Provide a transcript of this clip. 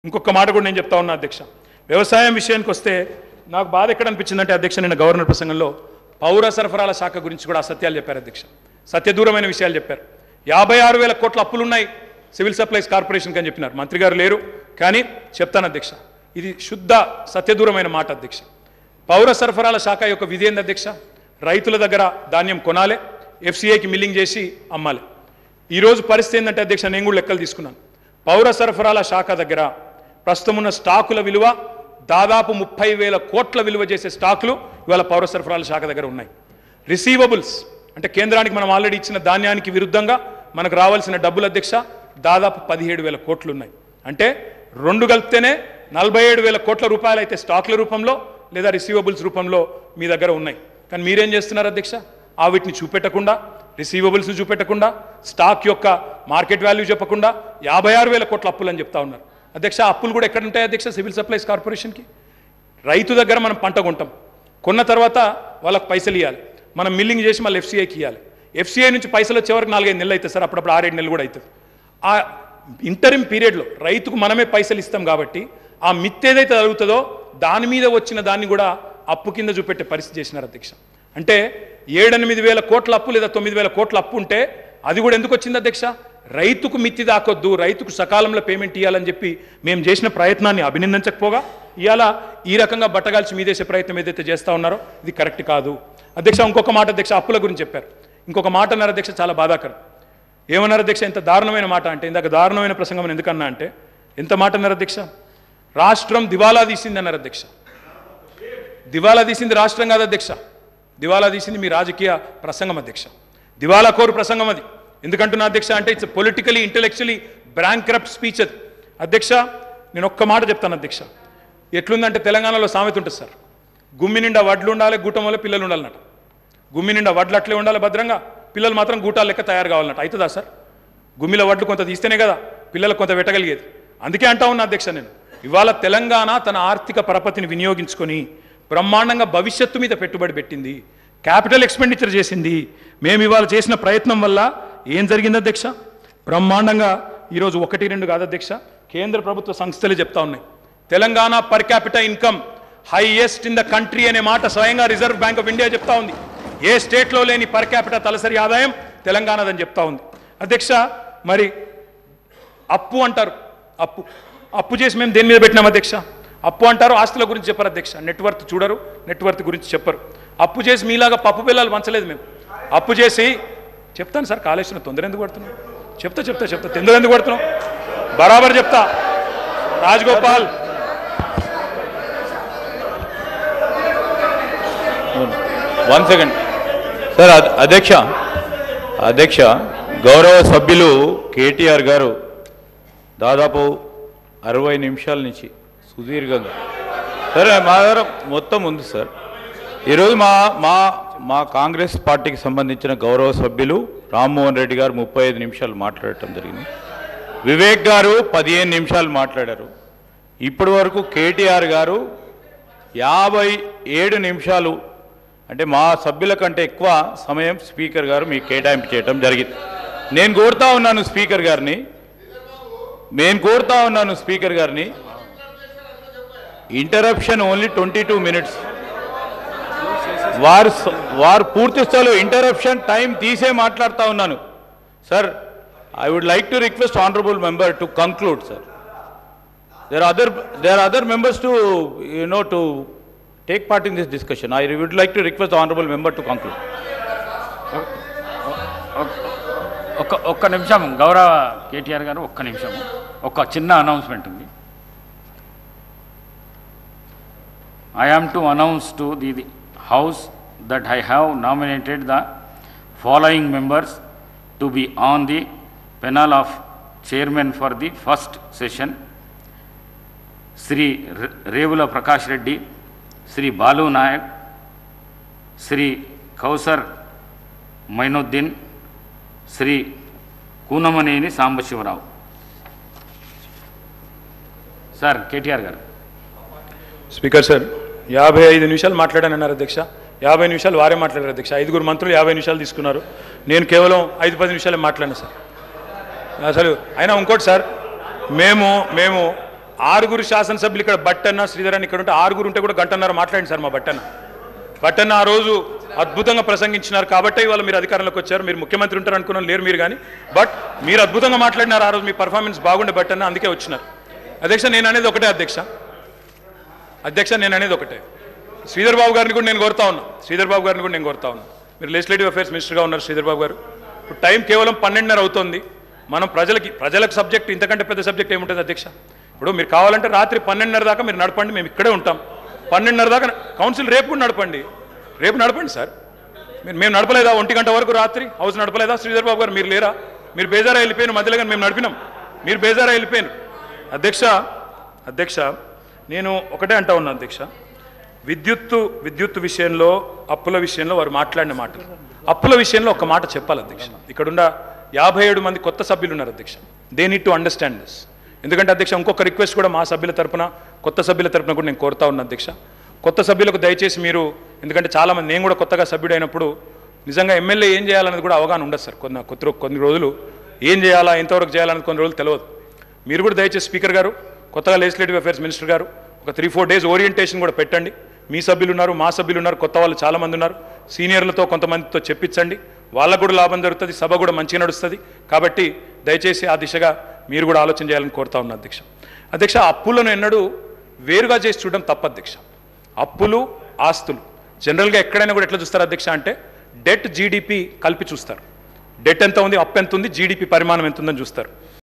ఇంకొక మాట కూడా నేను చెప్తా ఉన్నా అధ్యక్ష, వ్యవసాయం విషయానికి వస్తే నాకు బాధ ఎక్కడ అనిపించిందంటే అధ్యక్ష, నిన్న గవర్నర్ ప్రసంగంలో పౌర సరఫరాల శాఖ గురించి కూడా అసత్యాలు చెప్పారు అధ్యక్ష, సత్యదూరమైన విషయాలు చెప్పారు. 56,000 కోట్ల అప్పులున్నాయి సివిల్ సప్లైస్ కార్పొరేషన్కి అని చెప్పినారు. మంత్రి గారు లేరు కానీ చెప్తాను అధ్యక్ష, ఇది శుద్ధ సత్యదూరమైన మాట అధ్యక్ష. పౌర సరఫరాల శాఖ యొక్క విధి ఏంది అధ్యక్ష? రైతుల దగ్గర ధాన్యం కొనాలి, ఎఫ్సిఐకి మిల్లింగ్ చేసి అమ్మాలి. ఈరోజు పరిస్థితి ఏంటంటే అధ్యక్ష, నేను కూడా లెక్కలు తీసుకున్నాను. పౌర సరఫరాల శాఖ దగ్గర ప్రస్తుతం ఉన్న స్టాకుల విలువ దాదాపు 30,000 కోట్ల విలువ చేసే స్టాకులు ఇవాళ పౌర సరఫరాల శాఖ దగ్గర ఉన్నాయి. రిసీవబుల్స్ అంటే కేంద్రానికి మనం ఆల్రెడీ ఇచ్చిన ధాన్యానికి విరుద్ధంగా మనకు రావాల్సిన డబ్బులు అధ్యక్ష దాదాపు 17,000 కోట్లు ఉన్నాయి. అంటే రెండు కలిపితేనే 47,000 కోట్ల రూపాయలు అయితే స్టాక్ల రూపంలో లేదా రిసీవబుల్స్ రూపంలో మీ దగ్గర ఉన్నాయి. కానీ మీరేం చేస్తున్నారు అధ్యక్ష? ఆ వీటిని చూపెట్టకుండా, రిసీవబుల్స్ని చూపెట్టకుండా, స్టాక్ యొక్క మార్కెట్ వాల్యూ చెప్పకుండా 56,000 కోట్ల అప్పులు అని చెప్తా ఉన్నారు అధ్యక్ష. అప్పులు కూడా ఎక్కడ ఉంటాయి అధ్యక్ష? సివిల్ సప్లైస్ కార్పొరేషన్కి. రైతు దగ్గర మనం పంట కొంటాం, కొన్న తర్వాత వాళ్ళకి పైసలు ఇవ్వాలి, మనం మిల్లింగ్ చేసి మళ్ళీ ఎఫ్సిఐకి ఇవ్వాలి. ఎఫ్సిఐ నుంచి పైసలు వచ్చే వరకు 4-5 నెలలు అవుతుంది సార్, అప్పుడప్పుడు 6-7 నెలలు కూడా అవుతుంది. ఆ ఇంటరిమ్ పీరియడ్లో రైతుకు మనమే పైసలు ఇస్తాం కాబట్టి ఆ మిత్ ఏదైతే జరుగుతుందో దాని మీద వచ్చిన దాన్ని కూడా అప్పు కింద చూపెట్టే పరిస్థితి చేసినారు అధ్యక్ష. అంటే 7-8 వేల కోట్ల అప్పు లేదా 9,000 కోట్ల అప్పు ఉంటే అది కూడా ఎందుకు వచ్చింది అధ్యక్ష? రైతుకు మిత్తి దాకొద్దు, రైతుకు సకాలంలో పేమెంట్ ఇవ్వాలని చెప్పి మేము చేసిన ప్రయత్నాన్ని అభినందించకపోగా ఇవాళ ఈ రకంగా బట్టగాల్చి మీదేసే ప్రయత్నం ఏదైతే చేస్తూ ఉన్నారో ఇది కరెక్ట్ కాదు అధ్యక్ష. ఇంకొక మాట అధ్యక్ష, అప్పుల గురించి చెప్పారు. ఇంకొక మాట అన్నారు అధ్యక్ష, చాలా బాధాకరం. ఏమన్నారు అధ్యక్ష? ఎంత దారుణమైన మాట అంటే, ఇందాక దారుణమైన ప్రసంగం ఎందుకన్నా అంటే ఎంత మాట అన్నారు అధ్యక్ష? రాష్ట్రం దివాలా తీసింది అన్నారు అధ్యక్ష. దివాలా తీసింది రాష్ట్రం కాదు అధ్యక్ష, దివాలా తీసింది మీ రాజకీయ ప్రసంగం అధ్యక్ష. దివాలా కోరు ప్రసంగం అది. ఎందుకంటున్నా అధ్యక్ష అంటే it's politically intellectually bankrupt speech అది అధ్యక్ష. నేను ఒక్క మాట చెప్తాను అధ్యక్ష, ఎట్లుందంటే తెలంగాణలో సామెత ఉంటుంది సార్, గుమ్మి నిండా వడ్లు ఉండాలి, గూటం వల్ల పిల్లలు ఉండాలన్నట. గుమ్మి నిండా వడ్లు అట్లే ఉండాలి భద్రంగా, పిల్లలు మాత్రం గూటాల లెక్క తయారు కావాలన్నట. అవుతుందా సార్? గుమ్మిలో వడ్లు కొంత తీస్తేనే కదా పిల్లలకు కొంత పెట్టగలిగేది. అందుకే అంటా ఉన్నా అధ్యక్ష, నేను ఇవాళ తెలంగాణ తన ఆర్థిక పరపతిని వినియోగించుకొని బ్రహ్మాండంగా భవిష్యత్తు మీద పెట్టుబడి పెట్టింది, క్యాపిటల్ ఎక్స్పెండిచర్ చేసింది. మేము ఇవాళ చేసిన ప్రయత్నం వల్ల ఏం జరిగింది అధ్యక్ష? బ్రహ్మాండంగా ఈరోజు 1-2 కాదు అధ్యక్ష, కేంద్ర ప్రభుత్వ సంస్థలే చెప్తా ఉన్నాయి Telangana per capital income highest in the country అనే మాట స్వయంగా రిజర్వ్ బ్యాంక్ ఆఫ్ ఇండియా చెప్తా ఉంది. ఏ స్టేట్లో లేని పర్ క్యాపిటల్ తలసరి ఆదాయం తెలంగాణదని చెప్తా ఉంది అధ్యక్ష. మరి అప్పు అంటారు, అప్పు చేసి మేము దేని మీద పెట్టినాం అధ్యక్ష? అప్పు అంటారు, ఆస్తుల గురించి చెప్పరు అధ్యక్ష. నెట్వర్త్ చూడరు, నెట్వర్త్ గురించి చెప్పరు. అప్పు చేసి మీలాగా పప్పు పిల్లలు పంచలేదు మేము. అప్పు చేసి చెప్తాను సార్, కాళేశ్వరం తొందర ఎందుకు పడుతున్నాం? చెప్తా తొందర ఎందుకు పడుతున్నాం? బరాబర్ చెప్తా. Rajagopal 1 second sir. అధ్యక్ష గౌరవ సభ్యులు కేటీఆర్ గారు దాదాపు 60 నిమిషాల నుంచి సుదీర్ఘంగా సరే మా దగ్గర మొత్తం ఉంది సార్. ఈరోజు మా కాంగ్రెస్ పార్టీకి సంబంధించిన గౌరవ సభ్యులు రామ్మోహన్ రెడ్డి గారు 35 నిమిషాలు మాట్లాడటం జరిగింది. వివేక్ గారు 15 నిమిషాలు మాట్లాడారు. ఇప్పటి వరకు కేటీఆర్ గారు 57 నిమిషాలు, అంటే మా సభ్యుల కంటే ఎక్కువ సమయం స్పీకర్ గారు మీకు కేటాయింపు చేయడం జరిగింది. నేను కోరుతా ఉన్నాను స్పీకర్ గారిని ఇంటరప్షన్ ఓన్లీ 22 మినిట్స్. వారు పూర్తి స్థాయిలో ఇంటరప్షన్ టైం తీసే మాట్లాడుతూ ఉన్నాను sir. I would like to request honourable member to conclude sir. there are other members to to take part in this discussion. I would like to request the honorable member to conclude. ఒక్క నిమిషం గౌరవ కేటీఆర్ గారు, ఒక్క నిమిషం. ఒక చిన్న announcement ఉంది. I am to announce to the House that I have nominated the following members to be on the panel of chairman for the first session: Sri Revula Prakash Reddy, Sri Balu Nayak, Sri Kausar Mainuddin, Sri Kunamaneni Sambashivarao. Sir, KTR garu. Speaker sir 55 నిమిషాలు మాట్లాడానన్నారు అధ్యక్ష. 50 నిమిషాలు వారే మాట్లాడారు అధ్యక్ష. 5 మంత్రులు 50 నిమిషాలు తీసుకున్నారు. నేను కేవలం 5-10 నిమిషాలే మాట్లాడాను సార్. అసలు అయినా ఇంకోటి సార్, మేము ఆరుగురు శాసనసభ్యులు ఇక్కడ బట్టన్న శ్రీధర్ అని ఇక్కడ ఉంటే ఆరుగురు ఉంటే కూడా గంటన్నర మాట్లాడింది సార్ మా బట్టన్న ఆ రోజు అద్భుతంగా ప్రసంగించినారు కాబట్టి ఇవాళ మీరు అధికారంలోకి వచ్చారు. మీరు ముఖ్యమంత్రి ఉంటారు అనుకున్నాను, లేరు మీరు కానీ, బట్ మీరు అద్భుతంగా మాట్లాడినారు ఆ రోజు. మీ పర్ఫార్మెన్స్ బాగుండే బట్టన్న, అందుకే వచ్చినారు. అధ్యక్ష నేను అనేది ఒకటే నేను అనేది ఒకటే శ్రీధర్ బాబు గారిని కూడా నేను కోరుతా ఉన్నా. మీరు లెజిస్లేటివ్ అఫైర్స్ మినిస్టర్గా ఉన్నారు శ్రీధర్ బాబు గారు. ఇప్పుడు టైం కేవలం 12:30 అవుతుంది. మనం ప్రజలకు సబ్జెక్ట్ ఇంతకంటే పెద్ద సబ్జెక్ట్ ఏముంటుంది అధ్యక్ష? ఇప్పుడు మీరు కావాలంటే రాత్రి 12:30 దాకా మీరు నడపండి, మేము ఇక్కడే ఉంటాం. 12:30 దాకా కౌన్సిల్ రేపు కూడా నడపండి సార్. మేము నడపలేదా 1 గంట వరకు రాత్రి హౌస్ నడపలేదా? శ్రీధర్ బాబు గారు మీరు లేరా? మీరు బేజారా వెళ్ళిపోయిన మధ్యలో కానీ మేము నడిపినాం, మీరు బేజారా వెళ్ళిపోయినారు. అధ్యక్ష నేను ఒకటే అంటా ఉన్నా అధ్యక్ష, విద్యుత్తు విషయంలో అప్పుల విషయంలో వారు మాట్లాడిన మాటలు, అప్పుల విషయంలో ఒక మాట చెప్పాలి అధ్యక్ష. ఇక్కడున్న 57 మంది కొత్త సభ్యులు ఉన్నారు అధ్యక్ష. They need to understand this. ఎందుకంటే అధ్యక్ష ఇంకొక రిక్వెస్ట్ కూడా మా సభ్యుల తరపున, కొత్త సభ్యుల తరపున కూడా నేను కోరుతా ఉన్నా అధ్యక్ష. కొత్త సభ్యులకు దయచేసి మీరు, ఎందుకంటే చాలామంది, నేను కూడా కొత్తగా సభ్యుడైనప్పుడు నిజంగా ఎమ్మెల్యే ఏం చేయాలనేది కూడా అవగాహన ఉండదు సార్. కొన్ని రోజులు ఏం చేయాలా, ఎంతవరకు చేయాలనేది కొన్ని రోజులు తెలియదు. మీరు కూడా దయచేసి స్పీకర్ గారు, కొత్తగా లెజిస్లేటివ్ అఫైర్స్ మినిస్టర్ గారు ఒక 3-4 డేస్ ఓరియంటేషన్ కూడా పెట్టండి. మీ సభ్యులు ఉన్నారు, మా సభ్యులు ఉన్నారు, కొత్త వాళ్ళు చాలామంది ఉన్నారు. సీనియర్లతో కొంతమందితో చెప్పించండి, వాళ్ళకు కూడా లాభం జరుగుతుంది, సభ కూడా మంచిగా నడుస్తుంది. కాబట్టి దయచేసి ఆ దిశగా మీరు కూడా ఆలోచన చేయాలని కోరుతా ఉన్నా అధ్యక్ష. అప్పులను ఎన్నడూ వేరుగా చేసి చూడడం తప్పు అధ్యక్ష. అప్పులు ఆస్తులు జనరల్గా ఎక్కడైనా కూడా ఎట్లా చూస్తారు అధ్యక్ష అంటే డెట్ జీడిపి కలిపి చూస్తారు. డెట్ ఎంత ఉంది, అప్పు ఎంత ఉంది, జీడిపి పరిమాణం ఎంత ఉందని చూస్తారు.